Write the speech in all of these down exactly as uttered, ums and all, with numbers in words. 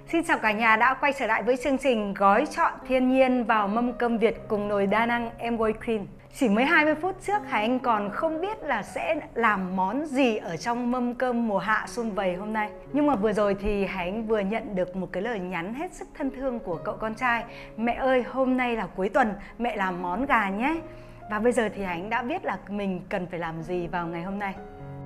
Xin chào cả nhà đã quay trở lại với chương trình Gói chọn thiên nhiên vào mâm cơm Việt cùng nồi đa năng Amway Queen. Chỉ mới hai mươi phút trước Hải Anh còn không biết là sẽ làm món gì ở trong mâm cơm mùa hạ sum vầy hôm nay. Nhưng mà vừa rồi thì Hải Anh vừa nhận được một cái lời nhắn hết sức thân thương của cậu con trai. Mẹ ơi, hôm nay là cuối tuần, mẹ làm món gà nhé. Và bây giờ thì Hải Anh đã biết là mình cần phải làm gì vào ngày hôm nay.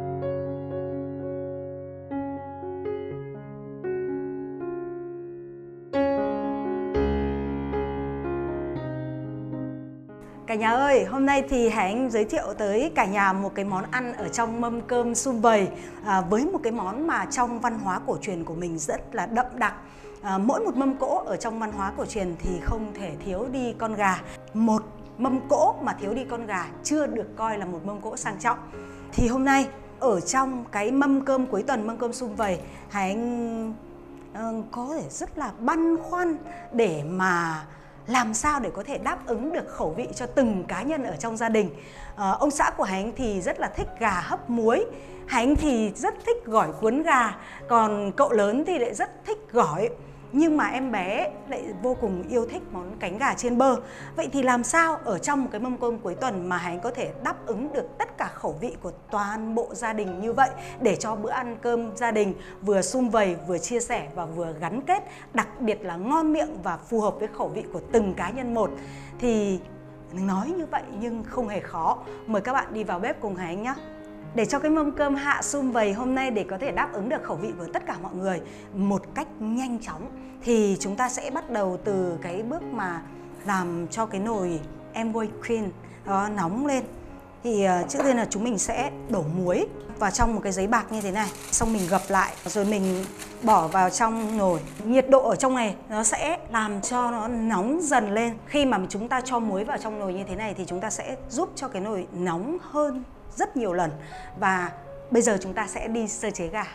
Cả nhà ơi, hôm nay thì Hải Anh giới thiệu tới cả nhà một cái món ăn ở trong mâm cơm sum vầy à, với một cái món mà trong văn hóa cổ truyền của mình rất là đậm đặc. À, mỗi một mâm cỗ ở trong văn hóa cổ truyền thì không thể thiếu đi con gà. Một mâm cỗ mà thiếu đi con gà chưa được coi là một mâm cỗ sang trọng. Thì hôm nay ở trong cái mâm cơm cuối tuần, mâm cơm sum vầy, Hải Anh uh, có thể rất là băn khoăn để mà làm sao để có thể đáp ứng được khẩu vị cho từng cá nhân ở trong gia đình. à, Ông xã của Hải Anh thì rất là thích gà hấp muối, Hải Anh thì rất thích gỏi cuốn gà, còn cậu lớn thì lại rất thích gỏi. Nhưng mà em bé lại vô cùng yêu thích món cánh gà chiên bơ. Vậy thì làm sao ở trong một cái mâm cơm cuối tuần mà Hải Anh có thể đáp ứng được tất cả khẩu vị của toàn bộ gia đình như vậy, để cho bữa ăn cơm gia đình vừa sum vầy, vừa chia sẻ và vừa gắn kết, đặc biệt là ngon miệng và phù hợp với khẩu vị của từng cá nhân một. Thì nói như vậy nhưng không hề khó. Mời các bạn đi vào bếp cùng Hải Anh nhé. Để cho cái mâm cơm hạ sum vầy hôm nay để có thể đáp ứng được khẩu vị của tất cả mọi người một cách nhanh chóng, thì chúng ta sẽ bắt đầu từ cái bước mà làm cho cái nồi Amway Queen đó nóng lên. Thì uh, trước tiên là chúng mình sẽ đổ muối vào trong một cái giấy bạc như thế này, xong mình gập lại rồi mình bỏ vào trong nồi. Nhiệt độ ở trong này nó sẽ làm cho nó nóng dần lên. Khi mà chúng ta cho muối vào trong nồi như thế này thì chúng ta sẽ giúp cho cái nồi nóng hơn rất nhiều lần. Và bây giờ chúng ta sẽ đi sơ chế gà.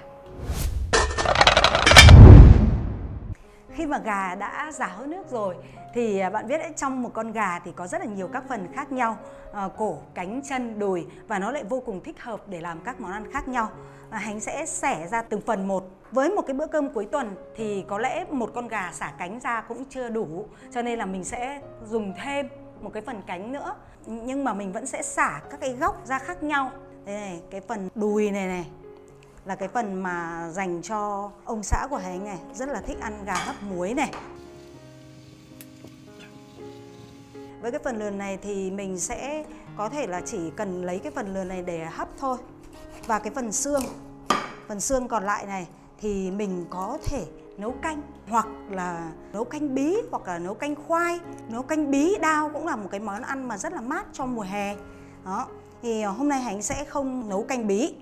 Khi mà gà đã ráo nước rồi thì bạn biết đấy, trong một con gà thì có rất là nhiều các phần khác nhau, à, cổ, cánh, chân, đùi, và nó lại vô cùng thích hợp để làm các món ăn khác nhau. à, Hành sẽ xẻ ra từng phần một. Với một cái bữa cơm cuối tuần thì có lẽ một con gà xả cánh ra cũng chưa đủ, cho nên là mình sẽ dùng thêm một cái phần cánh nữa. Nhưng mà mình vẫn sẽ xả các cái góc ra khác nhau. Đây này, cái phần đùi này này là cái phần mà dành cho ông xã của Hải Anh này, rất là thích ăn gà hấp muối này. Với cái phần lườn này thì mình sẽ có thể là chỉ cần lấy cái phần lườn này để hấp thôi. Và cái phần xương, phần xương còn lại này thì mình có thể nấu canh, hoặc là nấu canh bí, hoặc là nấu canh khoai. Nấu canh bí đao cũng là một cái món ăn mà rất là mát cho mùa hè. Đó, thì hôm nay Hành sẽ không nấu canh bí.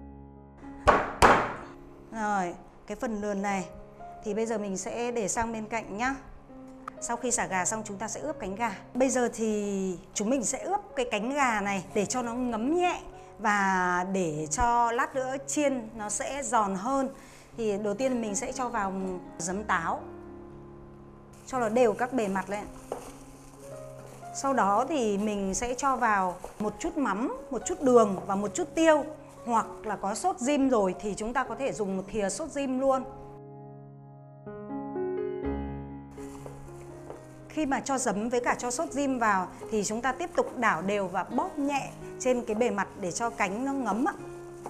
Rồi, cái phần lườn này thì bây giờ mình sẽ để sang bên cạnh nhá. Sau khi xả gà xong chúng ta sẽ ướp cánh gà. Bây giờ thì chúng mình sẽ ướp cái cánh gà này để cho nó ngấm nhẹ và để cho lát nữa chiên nó sẽ giòn hơn. Thì đầu tiên mình sẽ cho vào giấm táo, cho nó đều các bề mặt lên. Sau đó thì mình sẽ cho vào một chút mắm, một chút đường và một chút tiêu. Hoặc là có sốt rim rồi thì chúng ta có thể dùng một thìa sốt rim luôn. Khi mà cho giấm với cả cho sốt rim vào thì chúng ta tiếp tục đảo đều và bóp nhẹ trên cái bề mặt để cho cánh nó ngấm ạ.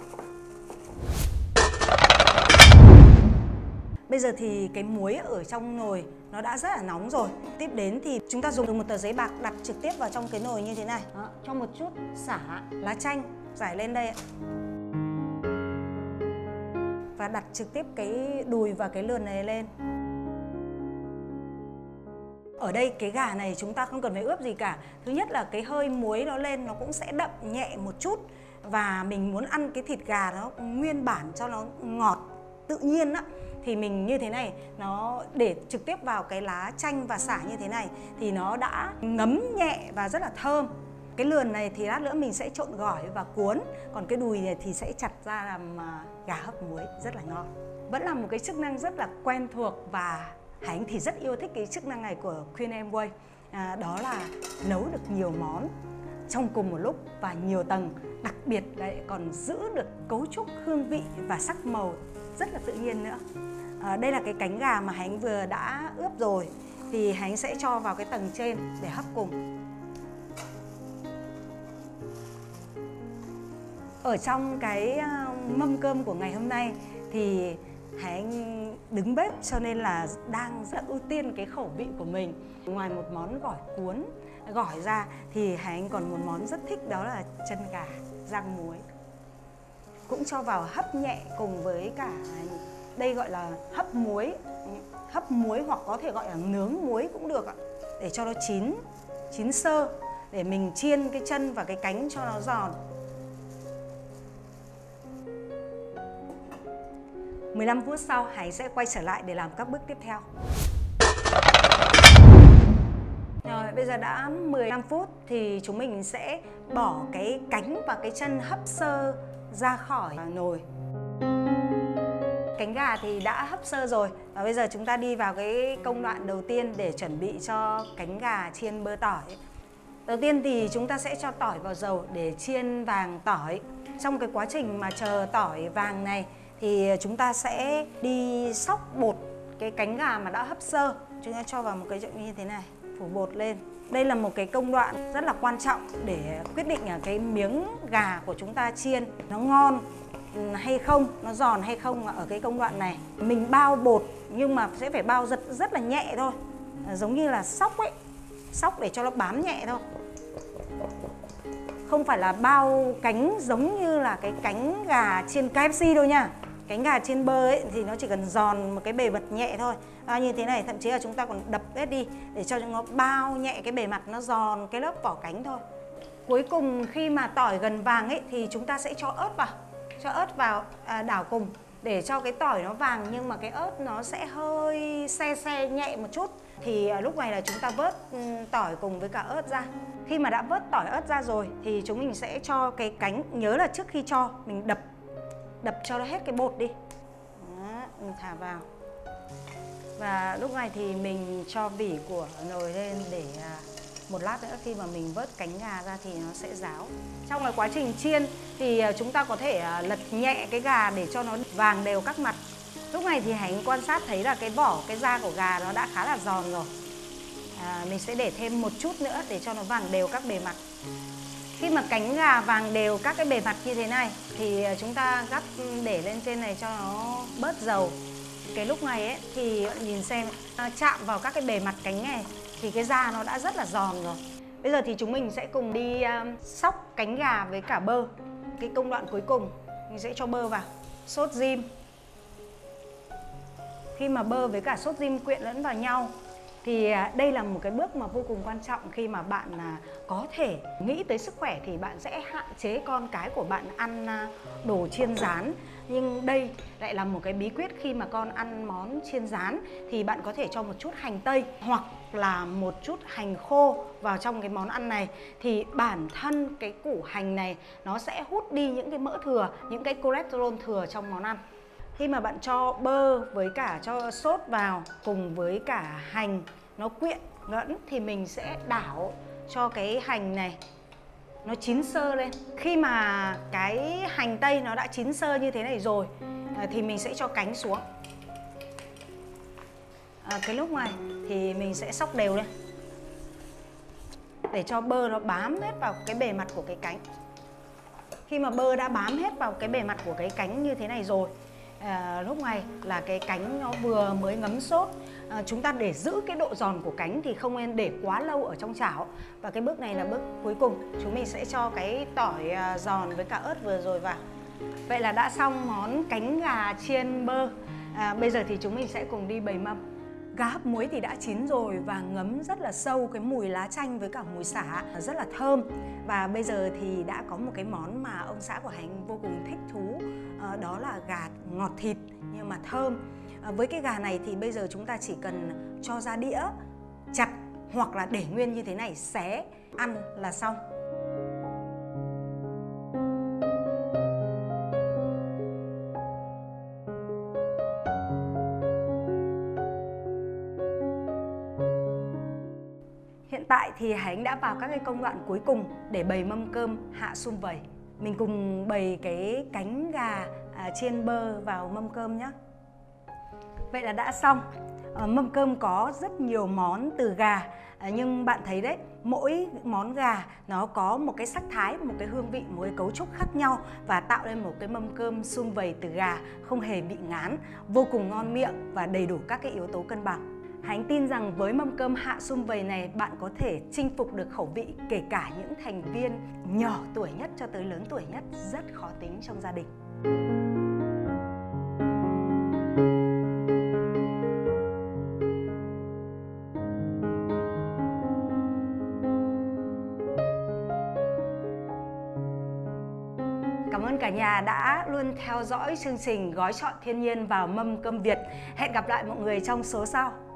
Bây giờ thì cái muối ở trong nồi nó đã rất là nóng rồi. Tiếp đến thì chúng ta dùng một tờ giấy bạc đặt trực tiếp vào trong cái nồi như thế này. Đó, cho một chút xả lá chanh rải lên đây ạ. Và đặt trực tiếp cái đùi và cái lườn này lên. Ở đây cái gà này chúng ta không cần phải ướp gì cả. Thứ nhất là cái hơi muối nó lên nó cũng sẽ đậm nhẹ một chút. Và mình muốn ăn cái thịt gà nó nguyên bản cho nó ngọt tự nhiên á, thì mình như thế này, nó để trực tiếp vào cái lá chanh và xả như thế này thì nó đã ngấm nhẹ và rất là thơm. Cái lườn này thì lát nữa mình sẽ trộn gỏi và cuốn, còn cái đùi này thì sẽ chặt ra làm gà hấp muối rất là ngon. Vẫn là một cái chức năng rất là quen thuộc và Hải Anh thì rất yêu thích cái chức năng này của Queen Amway. À, đó là nấu được nhiều món trong cùng một lúc và nhiều tầng, đặc biệt lại còn giữ được cấu trúc, hương vị và sắc màu rất là tự nhiên nữa. À, đây là cái cánh gà mà Hạnh vừa đã ướp rồi, thì Hạnh sẽ cho vào cái tầng trên để hấp cùng. Ở trong cái mâm cơm của ngày hôm nay thì Hạnh đứng bếp cho nên là đang rất ưu tiên cái khẩu vị của mình. Ngoài một món gỏi cuốn, gỏi ra thì Hạnh còn một món rất thích, đó là chân gà rang muối. Cũng cho vào hấp nhẹ cùng với cả, đây gọi là hấp muối, hấp muối hoặc có thể gọi là nướng muối cũng được ạ. Để cho nó chín, chín sơ, để mình chiên cái chân và cái cánh cho nó giòn. mười lăm phút sau, Hạnh sẽ quay trở lại để làm các bước tiếp theo. Rồi, bây giờ đã mười lăm phút thì chúng mình sẽ bỏ cái cánh và cái chân hấp sơ ra khỏi nồi. Cánh gà thì đã hấp sơ rồi, và bây giờ chúng ta đi vào cái công đoạn đầu tiên để chuẩn bị cho cánh gà chiên bơ tỏi. Đầu tiên thì chúng ta sẽ cho tỏi vào dầu để chiên vàng tỏi. Trong cái quá trình mà chờ tỏi vàng này thì chúng ta sẽ đi xóc bột cái cánh gà mà đã hấp sơ. Chúng ta cho vào một cái chậu như thế này, phủ bột lên. Đây là một cái công đoạn rất là quan trọng để quyết định là cái miếng gà của chúng ta chiên nó ngon hay không, nó giòn hay không ở cái công đoạn này. Mình bao bột nhưng mà sẽ phải bao rất, rất là nhẹ thôi, giống như là xóc ấy, xóc để cho nó bám nhẹ thôi. Không phải là bao cánh giống như là cái cánh gà chiên ca ép xê đâu nha. Cánh gà chiên bơ ấy thì nó chỉ cần giòn một cái bề mặt nhẹ thôi. À, như thế này thậm chí là chúng ta còn đập hết đi để cho nó bao nhẹ cái bề mặt, nó giòn cái lớp vỏ cánh thôi. Cuối cùng khi mà tỏi gần vàng ấy thì chúng ta sẽ cho ớt vào. Cho ớt vào à, đảo cùng để cho cái tỏi nó vàng nhưng mà cái ớt nó sẽ hơi se se nhẹ một chút. Thì à, lúc này là chúng ta vớt um, tỏi cùng với cả ớt ra. Khi mà đã vớt tỏi ớt ra rồi thì chúng mình sẽ cho cái cánh, nhớ là trước khi cho mình đập đập cho nó hết cái bột đi. Đó, mình thả vào. Và lúc này thì mình cho vỉ của nồi lên để à, một lát nữa khi mà mình vớt cánh gà ra thì nó sẽ ráo. Trong cái quá trình chiên thì chúng ta có thể lật nhẹ cái gà để cho nó vàng đều các mặt. Lúc này thì Hạnh quan sát thấy là cái vỏ, cái da của gà nó đã khá là giòn rồi. À, mình sẽ để thêm một chút nữa để cho nó vàng đều các bề mặt. Khi mà cánh gà vàng đều các cái bề mặt như thế này thì chúng ta gắp để lên trên này cho nó bớt dầu. Cái lúc này ấy, thì nhìn xem chạm vào các cái bề mặt cánh này thì cái da nó đã rất là giòn rồi. Bây giờ thì chúng mình sẽ cùng đi uh, xóc cánh gà với cả bơ. Cái công đoạn cuối cùng mình sẽ cho bơ vào. Sốt rim. Khi mà bơ với cả sốt rim quyện lẫn vào nhau thì uh, đây là một cái bước mà vô cùng quan trọng. Khi mà bạn uh, có thể nghĩ tới sức khỏe thì bạn sẽ hạn chế con cái của bạn ăn uh, đồ chiên rán. Nhưng đây lại là một cái bí quyết khi mà con ăn món chiên rán thì bạn có thể cho một chút hành tây hoặc là một chút hành khô vào trong cái món ăn này, thì bản thân cái củ hành này nó sẽ hút đi những cái mỡ thừa, những cái cholesterol thừa trong món ăn. Khi mà bạn cho bơ với cả cho sốt vào cùng với cả hành nó quyện lẫn thì mình sẽ đảo cho cái hành này nó chín sơ lên. Khi mà cái hành tây nó đã chín sơ như thế này rồi thì mình sẽ cho cánh xuống. À, cái lúc này thì mình sẽ xóc đều lên để cho bơ nó bám hết vào cái bề mặt của cái cánh. Khi mà bơ đã bám hết vào cái bề mặt của cái cánh như thế này rồi, à, lúc này là cái cánh nó vừa mới ngấm sốt. À, chúng ta để giữ cái độ giòn của cánh thì không nên để quá lâu ở trong chảo. Và cái bước này là bước cuối cùng. Chúng mình sẽ cho cái tỏi à, giòn với cả ớt vừa rồi vào. Vậy là đã xong món cánh gà chiên bơ. À, bây giờ thì chúng mình sẽ cùng đi bày mâm. Gà hấp muối thì đã chín rồi và ngấm rất là sâu cái mùi lá chanh với cả mùi sả rất là thơm. Và bây giờ thì đã có một cái món mà ông xã của Hạnh vô cùng thích thú, à, đó là gà ngọt thịt nhưng mà thơm. À, với cái gà này thì bây giờ chúng ta chỉ cần cho ra đĩa, chặt hoặc là để nguyên như thế này, xé, ăn là xong. Hiện tại thì Hạnh đã vào các cái công đoạn cuối cùng để bày mâm cơm hạ sum vầy. Mình cùng bày cái cánh gà à, chiên bơ vào mâm cơm nhé. Vậy là đã xong. À, mâm cơm có rất nhiều món từ gà, à, nhưng bạn thấy đấy, mỗi món gà nó có một cái sắc thái, một cái hương vị, một cái cấu trúc khác nhau và tạo nên một cái mâm cơm sum vầy từ gà không hề bị ngán, vô cùng ngon miệng và đầy đủ các cái yếu tố cân bằng. Hạnh tin rằng với mâm cơm hạ sum vầy này, bạn có thể chinh phục được khẩu vị kể cả những thành viên nhỏ tuổi nhất cho tới lớn tuổi nhất rất khó tính trong gia đình. Cảm ơn cả nhà đã luôn theo dõi chương trình Gói chọn thiên nhiên vào mâm cơm Việt. Hẹn gặp lại mọi người trong số sau.